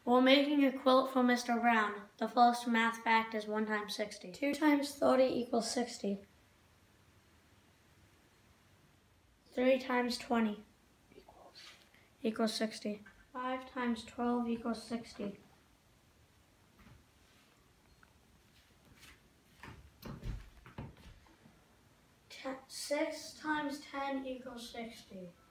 While making a quilt for Mr. Brown, the first math fact is 1 times 60. 2 times 30 equals 60. 3 times 20 equals 60. 5 times 12 equals 60. 6 times 10 equals 60.